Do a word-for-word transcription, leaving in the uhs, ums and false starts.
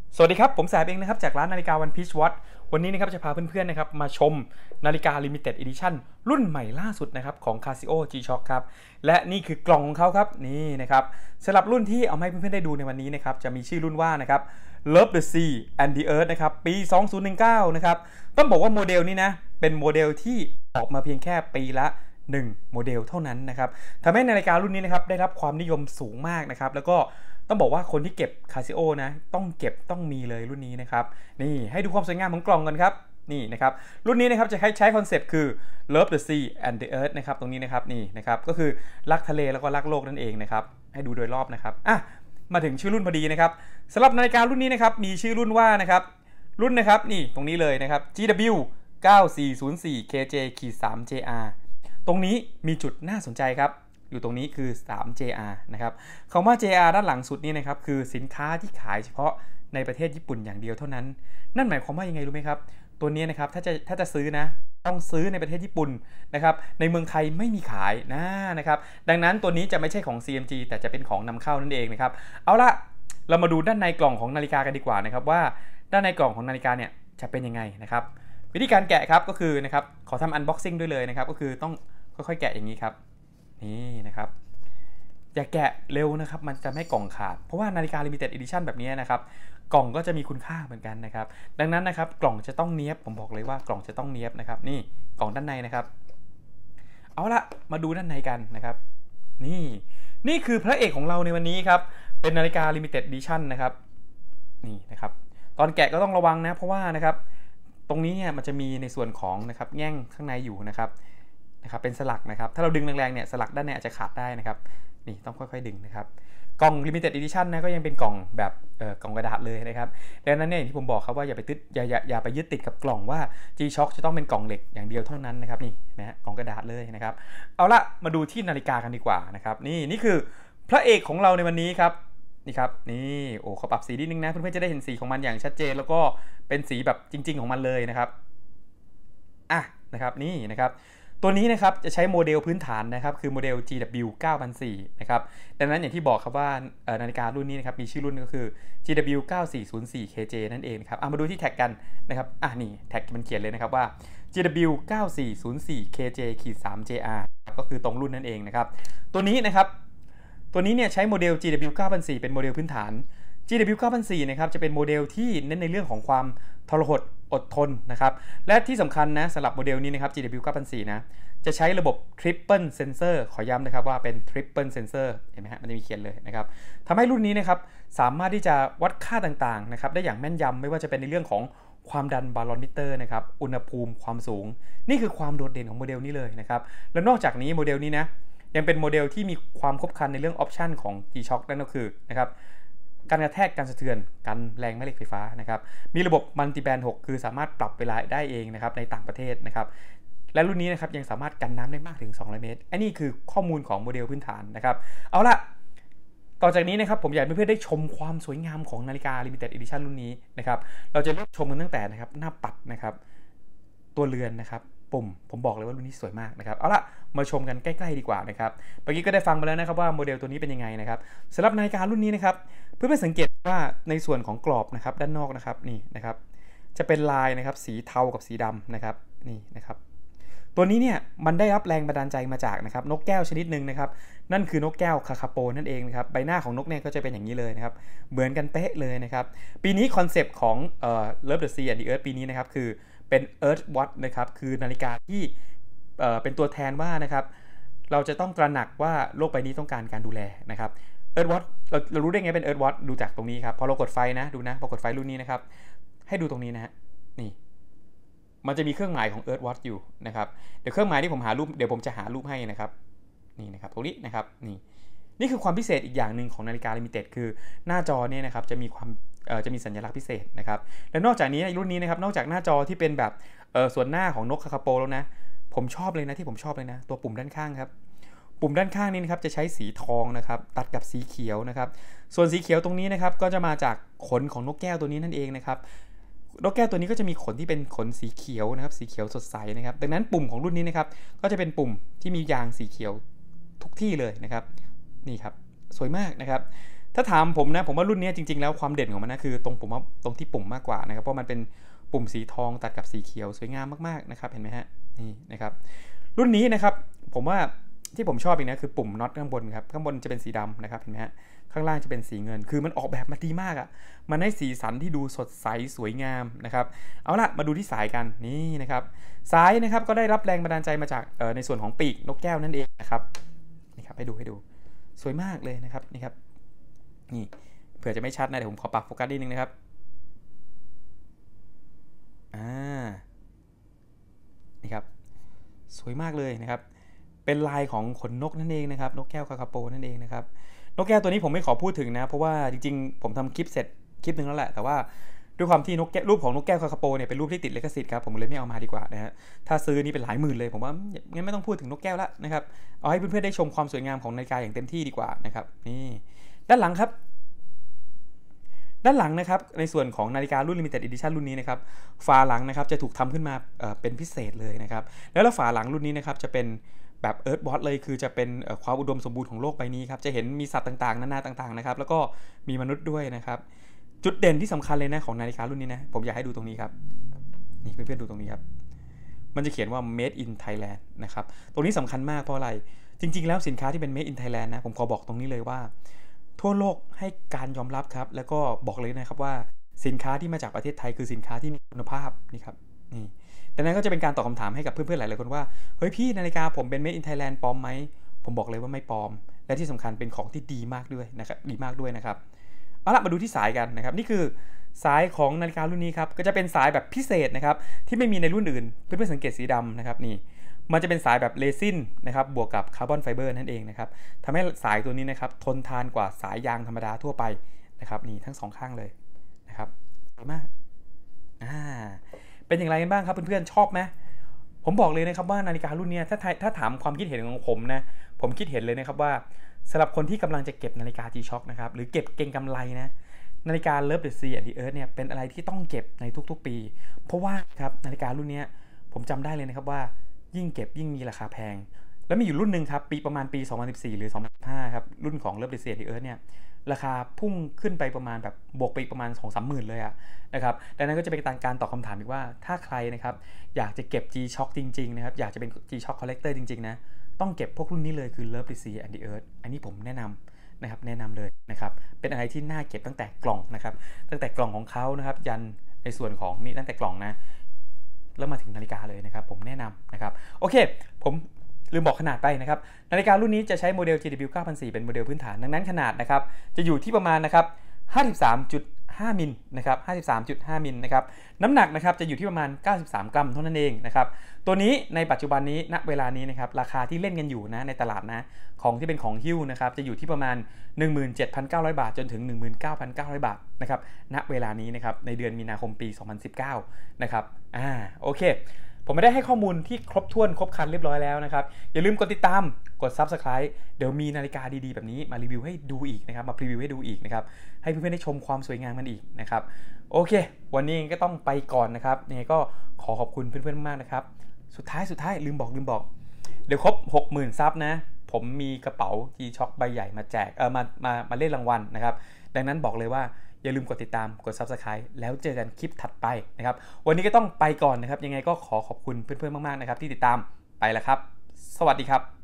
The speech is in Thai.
สวัสดีครับผมแสบเองนะครับจากร้านนาฬิกา One Piece Watch วันนี้นะครับจะพาเพื่อนๆนะครับมาชมนาฬิกา Limited Edition รุ่นใหม่ล่าสุดนะครับของ Casio G-Shock ครับและนี่คือกล่องของเขาครับนี่นะครับสำหรับรุ่นที่เอาให้เพื่อนๆได้ดูในวันนี้นะครับจะมีชื่อรุ่นว่านะครับ Love the Sea and the Earth นะครับปีสองพันสิบเก้านะครับต้องบอกว่าโมเดลนี้นะเป็นโมเดลที่ออกมาเพียงแค่ปีละหนึ่งโมเดลเท่านั้นนะครับทำให้นาฬิการุ่นนี้นะครับได้รับความนิยมสูงมากนะครับแล้วก็ต้องบอกว่าคนที่เก็บ Casio นะต้องเก็บต้องมีเลยรุ่นนี้นะครับนี่ให้ดูความสวยงามของกล่องกันครับนี่นะครับรุ่นนี้นะครับจะใช้คอนเซปต์คือ Love the Sea and the Earth นะครับตรงนี้นะครับนี่นะครับก็คือรักทะเลแล้วก็รักโลกนั่นเองนะครับให้ดูโดยรอบนะครับอ่ะมาถึงชื่อรุ่นพอดีนะครับสำหรับนาฬิการุ่นนี้นะครับมีชื่อรุ่นว่านะครับรุ่นนะครับนี่ตรงนี้เลยนะครับ จี ดับเบิลยู เก้าสี่ศูนย์สี่ เค เจ สาม เจ อาร์ ตรงนี้มีจุดน่าสนใจครับอยู่ตรงนี้คือ สาม เจ อาร์ นะครับคำว่า เจ อาร์ ด้านหลังสุดนี้นะครับคือสินค้าที่ขายเฉพาะในประเทศญี่ปุ่นอย่างเดียวเท่านั้นนั่นหมายความว่ายังไงรู้ไหมครับตัวนี้นะครับถ้าจะถ้าจะซื้อนะต้องซื้อในประเทศญี่ปุ่นนะครับในเมืองไทยไม่มีขายนะนะครับดังนั้นตัวนี้จะไม่ใช่ของ ซี เอ็ม จี แต่จะเป็นของนำเข้านั่นเองนะครับเอาละเรามาดูด้านในกล่องของนาฬิกากันดีกว่านะครับว่าด้านในกล่องของนาฬิกาเนี่ยจะเป็นยังไงนะครับวิธีการแกะครับก็คือนะครับขอทำอันบ็อกซิ่งด้วยเลยนะครับก็คือต้องค่อยๆแกะอย่างนี้ครับนี่นะครับอย่าแกะเร็วนะครับมันจะไม่กล่องขาดเพราะว่านาฬิกา Limited Edition แบบนี้นะครับกล่องก็จะมีคุณค่าเหมือนกันนะครับดังนั้นนะครับกล่องจะต้องเนียบผมบอกเลยว่ากล่องจะต้องเนียบนะครับนี่กล่องด้านในนะครับเอาละมาดูด้านในกันนะครับนี่นี่คือพระเอกของเราในวันนี้ครับเป็นนาฬิกา Limited Edition นะครับนี่นะครับตอนแกะก็ต้องระวังนะเพราะว่านะครับตรงนี้เนี่ยมันจะมีในส่วนของนะครับแง่งข้างในอยู่นะครับนะครับเป็นสลักนะครับถ้าเราดึงแรงๆเนี่ยสลักด้านในอาจจะขาดได้นะครับนี่ต้องค่อยๆดึงนะครับกล่อง Limited Edition นะก็ยังเป็นกล่องแบบเอ่อกล่องกระดาษเลยนะครับดังนั้นเนี่ยที่ผมบอกครับว่าอย่าไปติดอย่าอย่าอย่าไปยึดติดกับกล่องว่า G-Shock จะต้องเป็นกล่องเหล็กอย่างเดียวเท่านั้นนะครับนี่เห็นไหมฮะกล่องกระดาษเลยนะครับเอาละมาดูที่นาฬิกากันดีกว่านะครับนี่นี่คือพระเอกของเราในวันนี้ครับนี่ครับนี่โอ้เขาปรับสีนิดนึงนะเพื่อนๆจะได้เห็นสีของมันอย่างชัดเจนแล้วก็เป็นสีแบบจริงๆของมันเลยนะครับอ่ะนะครับนี่นะครับตัวนี้นะครับจะใช้โมเดลพื้นฐานนะครับคือโมเดล จี ดับเบิลยู เก้าพันสี่ร้อยนะครับดังนั้นอย่างที่บอกครับว่านาฬิการุ่นนี้นะครับมีชื่อรุ่นก็คือ จี ดับเบิลยู เก้าสี่ศูนย์สี่ เค เจ นั่นเองครับเอามาดูที่แท็กกันนะครับอ่ะนี่แท็กมันเขียนเลยนะครับว่า จี ดับเบิลยู เก้าสี่ศูนย์สี่ เค เจ สาม เจ อาร์ ก็คือตรงรุ่นนั่นเองนะครับตัวนี้นะครับตัวนี้เนี่ยใช้โมเดล จี ดับเบิลยู เก้าพันสี่ร้อยเป็นโมเดลพื้นฐาน จี ดับเบิลยู เก้าพันสี่ร้อยนะครับจะเป็นโมเดลที่เน้นในเรื่องของความทรหดอดทนนะครับและที่สำคัญนะสำหรับโมเดลนี้นะครับ จี ดับเบิลยู เก้าพันสี่ร้อยนะจะใช้ระบบ Triple Sensor ขอย้ำนะครับว่าเป็น Triple Sensor เห็นไหมฮะมันจะมีเขียนเลยนะครับทำให้รุ่นนี้นะครับสามารถที่จะวัดค่าต่างๆนะครับได้อย่างแม่นยำไม่ว่าจะเป็นในเรื่องของความดันบาลอนมิเตอร์นะครับอุณหภูมิความสูงนี่คือความโดดเด่นของโมเดลนี้เลยนะครับแล้วนอกจากนี้โมเดลนี้นะยังเป็นโมเดลที่มีความครบครันในเรื่องออปชันของ G-Shock นั่นก็คือนะครับการกระแทกการสะเทือนกันแรงแม่เหล็กไฟฟ้านะครับมีระบบมัลติแบนด์หกคือสามารถปรับเวลาได้เองนะครับในต่างประเทศนะครับและรุ่นนี้นะครับยังสามารถกันน้ำได้มากถึงสองร้อยเมตรอันนี้คือข้อมูลของโมเดลพื้นฐานนะครับเอาละต่อจากนี้นะครับผมอยากให้เพื่อนๆได้ชมความสวยงามของนาฬิกา Limited Edition รุ่นนี้นะครับเราจะเริ่มชมกันตั้งแต่นะครับหน้าปัดนะครับตัวเรือนนะครับปุ่มผมบอกเลยว่ารุ่นนี้สวยมากนะครับเอาละมาชมกันใกล้ๆดีกว่านะครับเมื่อกี้ก็ได้ฟังไปแล้วนะครับว่าโมเดลตัวนี้เป็นยังไงนะครับสำหรับนาฬิการุ่นนี้นะครับเพื่อนๆสังเกตว่าในส่วนของกรอบนะครับด้านนอกนะครับนี่นะครับจะเป็นลายนะครับสีเทากับสีดำนะครับนี่นะครับตัวนี้เนี่ยมันได้รับแรงบันดาลใจมาจากนะครับนกแก้วชนิดหนึ่งนะครับนั่นคือนกแก้วคาคาโปนั่นเองนะครับใบหน้าของนกเนี่ยก็จะเป็นอย่างนี้เลยนะครับเหมือนกันเป๊ะเลยนะครับปีนี้คอนเซปต์ของเอ่อ Love the Sea and the Earth ปีนี้นะครับคือเป็น Earth Watch นะครับคือนาฬิกาที่เอ่อเป็นตัวแทนว่านะครับเราจะต้องตระหนักว่าโลกใบนี้ต้องการการดูแลนะครับ Earth Watch เราเรารู้ได้ไงเป็น Earth Watch ดูจากตรงนี้ครับพอเรากดไฟนะดูนะพอกดไฟรุ่นนี้นะครับให้ดูตรงนี้นะฮะนี่มันจะมีเครื่องหมายของ Earth Watch อยู่นะครับเดี๋ยวเครื่องหมายที่ผมหารูปเดี๋ยวผมจะหารูปให้นะครับนี่นะครับตรงนี้นะครับนี่นี่คือความพิเศษอีกอย่างหนึ่งของนาฬิกา Limited คือหน้าจอเนี่ยนะครับจะมีความเอ่อจะมีสัญลักษณ์พิเศษนะครับและนอกจากนี้ในรุ่นนี้นะครับนอกจากหน้าจอที่เป็นแบบเอ่อส่วนหน้าของนกคาคาโปแล้วนะผมชอบเลยนะที่ผมชอบเลยนะตัวปุ่มด้านข้างครับปุ่มด้านข้างนี้นะครับจะใช้สีทองนะครับตัดกับสีเขียวนะครับส่วนสีเขียวตรงนี้นะครับก็จะมาจากขนของนกแก้วตัวนี้นั่นเองนะครับนกแก้วตัวนี้ก็จะมีขนที่เป็นขนสีเขียวนะครับสีเขียวสดใสนะครับดังนั้นปุ่มของรุ่นนี้นะครับก็จะเป็นปุ่มที่มียางสีเขียวทุกที่เลยนะครับนี่ครับสวยมากนะครับถ้าถามผมนะผมว่ารุ่นนี้จริงๆแล้วความเด่นของมันนะคือตรงผมว่าตรงที่ปุ่มมากกว่านะครับเพราะมันเป็นปุ่มสีทองตัดกับสีเขียวสวยงามมากๆนะครับเห็นไหมฮะนี่นะครับรุ่นนี้นะครับผมว่าที่ผมชอบอีกนะคือปุ่มน็อตข้างบนครับข้างบนจะเป็นสีดำนะครับเห็นไหมฮะข้างล่างจะเป็นสีเงินคือมันออกแบบมาดีมากอ่ะมันให้สีสันที่ดูสดใสสวยงามนะครับเอาล่ะมาดูที่สายกันนี่นะครับสายนะครับก็ได้รับแรงบันดาลใจมาจากในส่วนของปีกนกแก้วนั่นเองนะครับนี่ครับให้ดูให้ดูสวยมากเลยนะครับนี่ครับนี่เผื่อจะไม่ชัดนะเดี๋ยวผมขอปรับโฟกัสนิดนึงนะครับอ่านี่ครับสวยมากเลยนะครับเป็นลายของขนนกนั่นเองนะครับนกแก้วคาคาโปนั่นเองนะครับนกแก้วตัวนี้ผมไม่ขอพูดถึงนะเพราะว่าจริงๆผมทำคลิปเสร็จคลิปนึงแล้วแหละแต่ว่าด้วยความที่นกแก้วรูปของนกแก้วคาคาโปเนี่ยเป็นรูปที่ติดลิขสิทธิ์ครับผมเลยไม่เอามาดีกว่านะฮะถ้าซื้อนี่เป็นหลายหมื่นเลยผมว่างั้นไม่ต้องพูดถึงนกแก้วละนะครับเอาให้เพื่อนๆได้ชมความสวยงามของนาฬิกาอย่างเต็มที่ดีกว่านะครับนี่ด้านหลังครับด้านหลังนะครับในส่วนของนาฬิการุ่น Limited Edition รุ่นนี้นะครับฝาหลังนะครับจะถูกทำขึ้นมาเอ่อเป็นพิเศษเลยนะครับแล้วฝาหลังรุ่นนี้นะครับจะเป็นแบบ Earth Watch เลยคือจะเป็นความอุดมสมบูรณ์ของโลกใบนี้ครับจะเห็นมีสัตว์ต่างๆนานาต่างๆนะครับแล้วก็มีมนุษย์ด้วยนะครับจุดเด่นที่สำคัญเลยนะของนาฬิการุ่นนี้นะผมอยากให้ดูตรงนี้ครับนี่เพื่อนๆดูตรงนี้ครับมันจะเขียนว่า Made in Thailand นะครับตรงนี้สำคัญมากเพราะอะไรจริงๆแล้วสินค้าที่เป็น Made in Thailand นะผมขอบอกตรงนี้เลยว่าทั่วโลกให้การยอมรับครับแล้วก็บอกเลยนะครับว่าสินค้าที่มาจากประเทศไทยคือสินค้าที่มีคุณภาพนี่ครับนี่ดังนั้นก็จะเป็นการตอบคำถามให้กับเพื่อนๆหลายๆคนว่าเฮ้ยพี่นาฬิกาผมเป็น Made in Thailand ปลอมไหมผมบอกเลยว่าไม่ปลอมและที่สำคัญเป็นของที่ดีมากด้วยนะครับดีมากด้วยนะครับเอาละมาดูที่สายกันนะครับนี่คือสายของนาฬิการุ่นนี้ครับก็จะเป็นสายแบบพิเศษนะครับที่ไม่มีในรุ่นอื่นเพื่อนๆสังเกตสีดำนะครับนี่มันจะเป็นสายแบบเรซินนะครับบวกกับคาร์บอนไฟเบอร์นั่นเองนะครับทำให้สายตัวนี้นะครับทนทานกว่าสายยางธรรมดาทั่วไปนะครับนี่ทั้งสองข้างเลยนะครับสวยมากอ่าเป็นอย่างไรกันบ้างครับเพื่อนๆชอบไหมผมบอกเลยนะครับว่านาฬิการุ่นนี้ถ้าถ้าถามความคิดเห็นของผมนะผมคิดเห็นเลยนะครับว่าสำหรับคนที่กำลังจะเก็บนาฬิกา G-Shock นะครับหรือเก็บเก็งกำไรนะนาฬิกา Love the Sea and the Earth เนี่ยเป็นอะไรที่ต้องเก็บในทุกๆปีเพราะว่าครับนาฬิการุ่นนี้ผมจำได้เลยนะครับว่ายิ่งเก็บยิ่งมีราคาแพงแล้วมีอยู่รุ่นหนึ่งครับปีประมาณปีสองพันสิบสี่หรือสองพันสิบห้าครับรุ่นของ Love the Sea and the Earth เนี่ยราคาพุ่งขึ้นไปประมาณแบบบวกไปประมาณ สองถึงสาม หมื่นเลยอะนะครับดังนั้นก็จะเป็นการตอบคำถามอีกว่าถ้าใครนะครับอยากจะเก็บ G-Shock จริงๆนะครับอยากจะเป็น G-Shock Collector จริงๆนะต้องเก็บพวกรุ่นนี้เลยคือ Love the Sea and the Earth อันนี้ผมแนะนำนะครับแนะนำเลยนะครับเป็นอะไรที่น่าเก็บตั้งแต่กล่องนะครับตั้งแต่กล่องของเขานะครับยันในส่วนของนี่ตั้งแต่กล่องนะแล้วมาถึงนาฬิกาเลยนะครับผมแนะนำนะครับโอเคผมลืมบอกขนาดไปนะครับนาฬิการุ่นนี้จะใช้โมเดล จี ดับเบิลยู เก้าพันสี่ เป็นโมเดลพื้นฐานดังนั้นขนาดนะครับจะอยู่ที่ประมาณนะครับ ห้าสิบสามจุดห้า มิลนะครับ ห้าสิบสามจุดห้า มิลนะครับน้ำหนักนะครับจะอยู่ที่ประมาณเก้าสิบสามกรัมเท่านั้นเองนะครับตัวนี้ในปัจจุบันนี้ณเวลานี้นะครับราคาที่เล่นกันอยู่นะในตลาดนะของที่เป็นของหิ้วนะครับจะอยู่ที่ประมาณ หนึ่งหมื่นเจ็ดพันเก้าร้อย บาทจนถึง หนึ่งหมื่นเก้าพันเก้าร้อย บาทนะครับณเวลานี้นะครับในเดือนมีนาคมปีสองพันสิบเก้านะครับอ่าโอเคผมไม่ได้ให้ข้อมูลที่ครบถ้วนครบครันเรียบร้อยแล้วนะครับอย่าลืมกดติดตามกด ซับสไครบ์ เดี๋ยวมีนาฬิกาดีๆแบบนี้มารีวิวให้ดูอีกนะครับมาพรีวิวให้ดูอีกนะครับให้เพื่อนๆได้ชมความสวยงามกันอีกนะครับโอเควันนี้ก็ต้องไปก่อนนะครับยังไงก็ขอขอบคุณเพื่อนๆมากนะครับสุดท้ายสุดท้ายลืมบอกลืมบอกเดี๋ยวครบ หกหมื่น ซับนะผมมีกระเป๋า G-Shock ใบใหญ่มาแจกเออมามามาเล่นรางวัลนะครับดังนั้นบอกเลยว่าอย่าลืมกดติดตามกด ซับสไครบ์ แล้วเจอกันคลิปถัดไปนะครับวันนี้ก็ต้องไปก่อนนะครับยังไงก็ขอขอบคุณเพื่อนๆมากๆนะครับที่ติดตามไปแล้วครับสวัสดีครับ